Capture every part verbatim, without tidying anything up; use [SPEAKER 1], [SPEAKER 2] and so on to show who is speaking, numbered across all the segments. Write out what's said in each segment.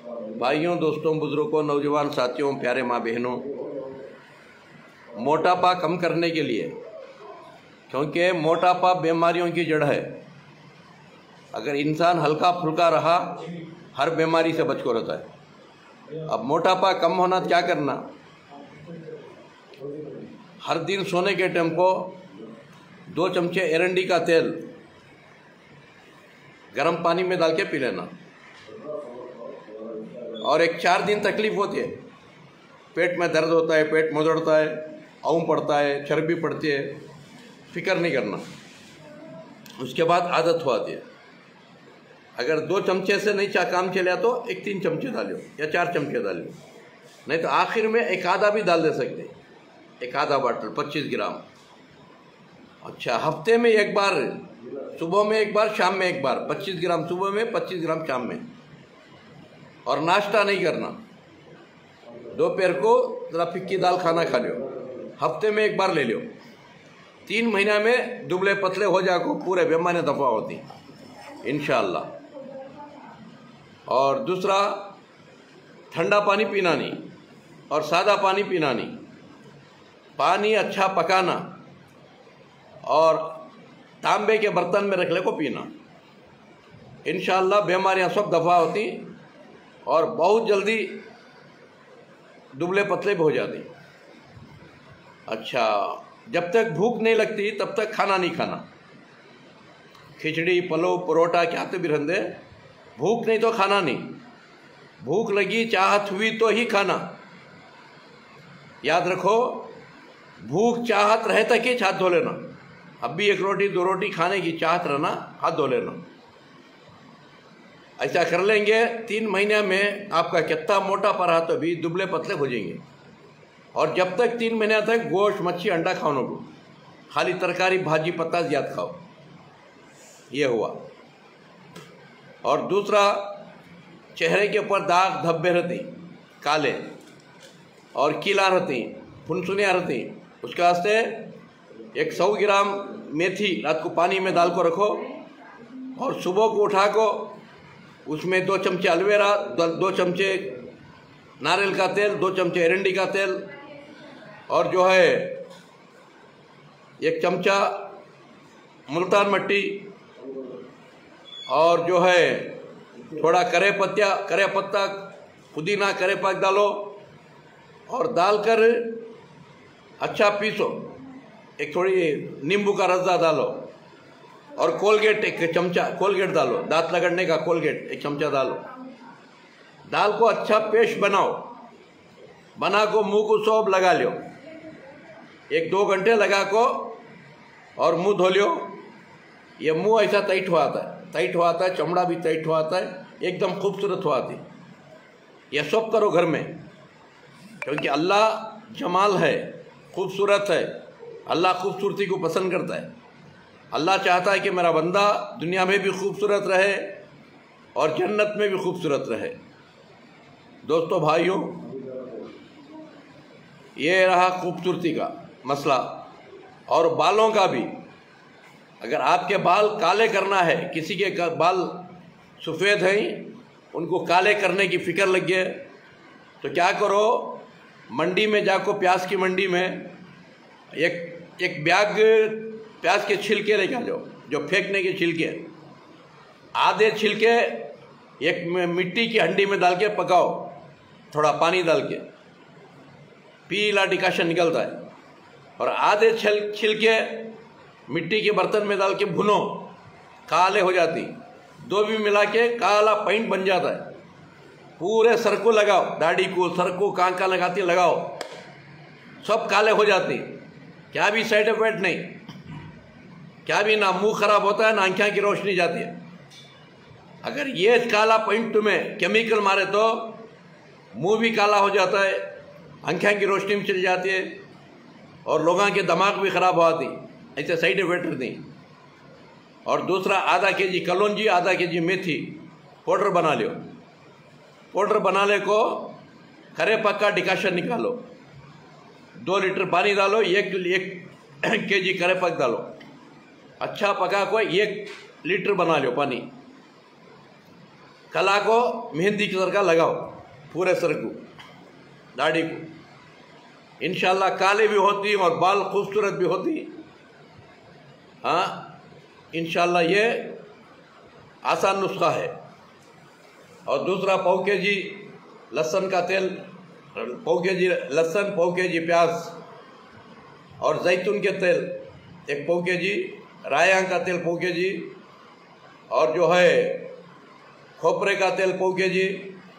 [SPEAKER 1] भाइयों, दोस्तों, बुजुर्गों, नौजवान साथियों, प्यारे माँ बहनों, मोटापा कम करने के लिए, क्योंकि मोटापा बीमारियों की जड़ है। अगर इंसान हल्का फुल्का रहा, हर बीमारी से बच को रहता है। अब मोटापा कम होना क्या करना? हर दिन सोने के टाइम को दो चमचे एरंडी का तेल गर्म पानी में डाल के पी लेना। और एक चार दिन तकलीफ होती है, पेट में दर्द होता है, पेट मुदड़ता है, आऊँ पड़ता है, चर्बी पड़ती है, फिक्र नहीं करना। उसके बाद आदत हो आती है। अगर दो चमचे से नहीं चा काम चला तो एक तीन चमचे डालियो या चार चमचे डालियो, नहीं तो आखिर में एक आधा भी डाल दे सकते, एक आधा बॉटल पच्चीस ग्राम। अच्छा, हफ्ते में एक बार, सुबह में एक बार, शाम में एक बार, पच्चीस ग्राम सुबह में, पच्चीस ग्राम शाम में। और नाश्ता नहीं करना। दोपहर को जरा फिक्की दाल खाना खा लियो, हफ्ते में एक बार ले लियो। तीन महीना में दुबले पतले हो जाको, पूरे बीमारियाँ दफा होती इंशाअल्लाह। और दूसरा, ठंडा पानी पीना नहीं और सादा पानी पीना नहीं। पानी अच्छा पकाना और तांबे के बर्तन में रख ले को पीना। इंशाअल्लाह बीमारियाँ सब दफा होती और बहुत जल्दी दुबले पतले भी हो जाते। अच्छा, जब तक भूख नहीं लगती तब तक खाना नहीं खाना। खिचड़ी, पलो, परोठा क्या तो भी रंधे, भूख नहीं तो खाना नहीं। भूख लगी, चाहत हुई तो ही खाना। याद रखो, भूख चाहत रहे तक ही हाथ धो लेना। अब भी एक रोटी दो रोटी खाने की चाहत रहना, हाथ धो लेना। ऐसा कर लेंगे, तीन महीने में आपका कितना मोटा पड़ा तो भी दुबले पतले हो जाएंगे। और जब तक तीन महीने तक गोश्त, मच्छी, अंडा खाओ ना, खाली तरकारी, भाजी, पत्ता ज्यादा खाओ। ये हुआ। और दूसरा, चेहरे के ऊपर दाग धब्बे रहते, काले और कीला रहती, फुनसुनियाँ रहती, उसके वास्ते एक सौ ग्राम मेथी रात को पानी में डाल को रखो और सुबह को उठा को उसमें दो चमचे एलोवेरा, दो चमचे नारियल का तेल, दो चमचे एरंडी का तेल और जो है एक चमचा मुल्तान मिट्टी और जो है थोड़ा करे पत्ता करे पत्ता पुदीना, करे पाक डालो और डालकर अच्छा पीसो। एक थोड़ी नींबू का रस्सा डालो और कोलगेट एक चमचा कोलगेट डालो, दांत लगड़ने का कोलगेट एक चमचा डालो। दाल को अच्छा पेस्ट बनाओ, बना को मुंह को सौंप लगा लियो, एक दो घंटे लगा को और मुंह धो लियो। ये मुंह ऐसा टाइट हुआ आता है, टाइट हुआ आता है, चमड़ा भी टाइट हुआ आता है, एकदम खूबसूरत हुआ आती। यह सब करो घर में, क्योंकि अल्लाह जमाल है, खूबसूरत है। अल्लाह खूबसूरती को पसंद करता है। अल्लाह चाहता है कि मेरा बंदा दुनिया में भी खूबसूरत रहे और जन्नत में भी खूबसूरत रहे। दोस्तों, भाइयों, ये रहा खूबसूरती का मसला। और बालों का भी, अगर आपके बाल काले करना है, किसी के बाल सफ़ेद हैं, उनको काले करने की फ़िक्र लगी है, तो क्या करो, मंडी में जाको, प्याज की मंडी में एक एक बैग प्याज के छिलके लेकर जाओ, जो फेंकने के छिलके, आधे छिलके एक मिट्टी की हंडी में डाल के पकाओ, थोड़ा पानी डाल के, पीला डिकाशन निकलता है। और आधे छिल छिलके मिट्टी के बर्तन में डाल के भुनो, काले हो जाती। दो भी मिला के काला पेंट बन जाता है। पूरे सर को लगाओ, दाढ़ी को, सर को, कहाँ कहाँ लगाती लगाओ, सब काले हो जाते। क्या भी साइड इफेक्ट नहीं, क्या भी ना मुंह खराब होता है, ना आंखें की रोशनी जाती है। अगर ये काला पेंट तुम्हें केमिकल मारे तो मुंह भी काला हो जाता है, आंखें की रोशनी भी चली जाती है और लोगों के दिमाग भी खराब हो जाती। ऐसे साइड इफेक्ट नहीं। और दूसरा, आधा के जी कलौंजी, आधा के जी मेथी पाउडर बना लियो। पाउडर बनाने को खरे पक्का डिकाशन निकालो, दो लीटर पानी डालो, एक एक के जी करे पक डालो, अच्छा पका को एक लीटर बना लो पानी। कला को मेहंदी की तरह लगाओ पूरे सर को, दाढ़ी को। इंशाल्लाह काले भी होती और बाल खूबसूरत भी होती। हाँ, इंशाल्लाह ये आसान नुस्खा है। और दूसरा पाव के जी लहसुन का तेल, पाव के जी लहसुन, पाव के जी प्याज और जैतून के तेल एक पाव के जी, रायांग का तेल पाव के जी, और जो है खोपरे का तेल पाव के जी,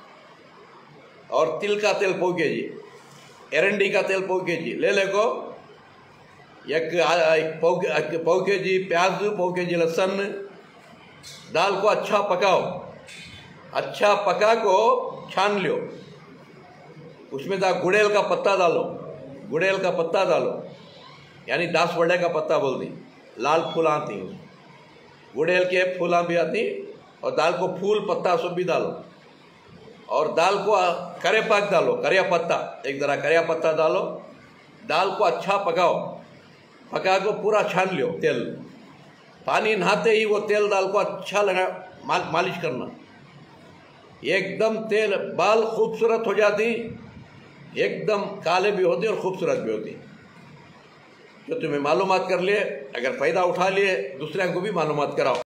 [SPEAKER 1] और तिल का तेल पाव के जी, एरंडी का तेल पाव के जी ले ले को। एक पाव पाव के जी प्याज, पाव के जी लहसुन, दाल को अच्छा पकाओ, अच्छा पका को छान लो, उसमें दा गुड़ेल का पत्ता डालो, गुड़ेल का पत्ता डालो, यानी दास वड़े का पत्ता बोल दी, लाल फूल आती, गुड़ेल के फूला भी आती, और दाल को फूल पत्ता सब भी डालो, और दाल को करे पाक डालो, करिया पत्ता, एक जरा करिया पत्ता डालो, दाल को अच्छा पकाओ, पका को पूरा छान लो तेल, पानी नहाते ही वो तेल दाल को अच्छा लगा माल, मालिश करना, एकदम तेल बाल खूबसूरत हो जाती, एकदम काले भी होते और खूबसूरत भी होती। जो तुम्हें मालूमात कर लिए, अगर फ़ायदा उठा लिए, दूसरे को भी मालूमात कराओ।